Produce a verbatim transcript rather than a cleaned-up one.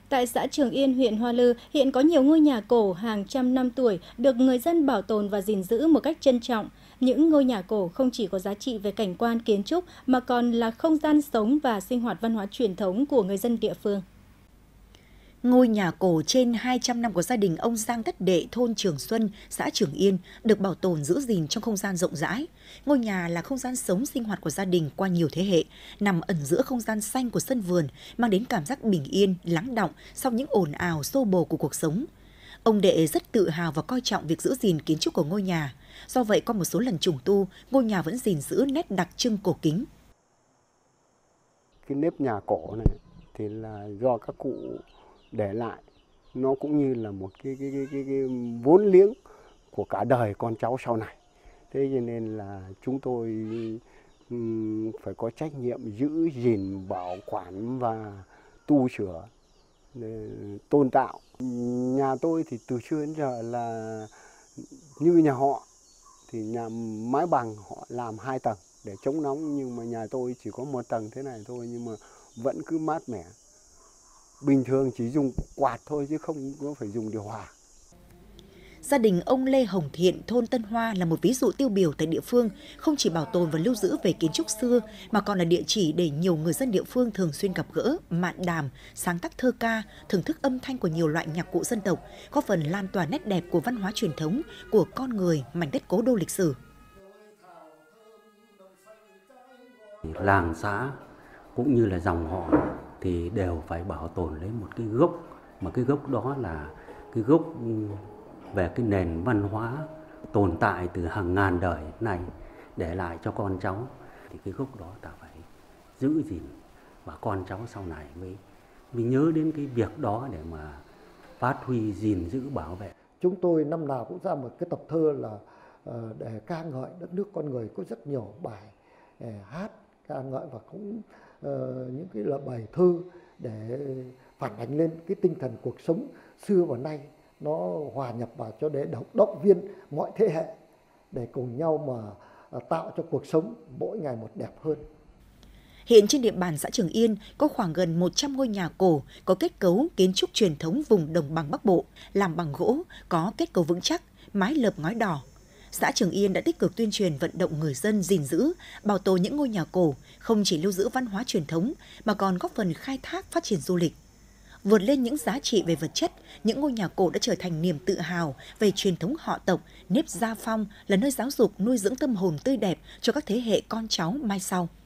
Tại xã Trường Yên, huyện Hoa Lư, hiện có nhiều ngôi nhà cổ hàng trăm năm tuổi được người dân bảo tồn và gìn giữ một cách trân trọng. Những ngôi nhà cổ không chỉ có giá trị về cảnh quan kiến trúc mà còn là không gian sống và sinh hoạt văn hóa truyền thống của người dân địa phương. Ngôi nhà cổ trên hai trăm năm của gia đình ông Giang Thất Đệ, thôn Trường Xuân, xã Trường Yên, được bảo tồn giữ gìn trong không gian rộng rãi. Ngôi nhà là không gian sống sinh hoạt của gia đình qua nhiều thế hệ, nằm ẩn giữa không gian xanh của sân vườn, mang đến cảm giác bình yên, lắng đọng sau những ồn ào xô bồ của cuộc sống. Ông Đệ rất tự hào và coi trọng việc giữ gìn kiến trúc của ngôi nhà. Do vậy, qua một số lần trùng tu, ngôi nhà vẫn gìn giữ nét đặc trưng cổ kính. Cái nếp nhà cổ này thì là do các cụ để lại, nó cũng như là một cái, cái, cái, cái, cái vốn liếng của cả đời con cháu sau này. Thế cho nên là chúng tôi um, phải có trách nhiệm giữ gìn, bảo quản và tu sửa, tôn tạo. Nhà tôi thì từ xưa đến giờ là như nhà họ, thì nhà mái bằng họ làm hai tầng để chống nóng, nhưng mà nhà tôi chỉ có một tầng thế này thôi, nhưng mà vẫn cứ mát mẻ. Bình thường chỉ dùng quạt thôi chứ không có phải dùng điều hòa. Gia đình ông Lê Hồng Thiện, thôn Tân Hoa là một ví dụ tiêu biểu tại địa phương, không chỉ bảo tồn và lưu giữ về kiến trúc xưa mà còn là địa chỉ để nhiều người dân địa phương thường xuyên gặp gỡ, mạn đàm, sáng tác thơ ca, thưởng thức âm thanh của nhiều loại nhạc cụ dân tộc, góp phần lan tỏa nét đẹp của văn hóa truyền thống của con người mảnh đất cố đô lịch sử. Làng xã cũng như là dòng họ thì đều phải bảo tồn lấy một cái gốc, mà cái gốc đó là cái gốc về cái nền văn hóa tồn tại từ hàng ngàn đời này để lại cho con cháu, thì cái gốc đó ta phải giữ gìn và con cháu sau này mới, mới nhớ đến cái việc đó để mà phát huy, gìn giữ, bảo vệ. Chúng tôi năm nào cũng ra một cái tập thơ là để ca ngợi đất nước con người, có rất nhiều bài hát ca ngợi và cũng uh, những cái là bài thơ để phản ánh lên cái tinh thần cuộc sống xưa và nay, nó hòa nhập vào cho để động, động viên mọi thế hệ để cùng nhau mà uh, tạo cho cuộc sống mỗi ngày một đẹp hơn. Hiện trên địa bàn xã Trường Yên có khoảng gần một trăm ngôi nhà cổ có kết cấu kiến trúc truyền thống vùng đồng bằng Bắc Bộ, làm bằng gỗ, có kết cấu vững chắc, mái lợp ngói đỏ. Xã Trường Yên đã tích cực tuyên truyền vận động người dân gìn giữ, bảo tồn những ngôi nhà cổ, không chỉ lưu giữ văn hóa truyền thống mà còn góp phần khai thác phát triển du lịch. Vượt lên những giá trị về vật chất, những ngôi nhà cổ đã trở thành niềm tự hào về truyền thống họ tộc, nếp gia phong, là nơi giáo dục nuôi dưỡng tâm hồn tươi đẹp cho các thế hệ con cháu mai sau.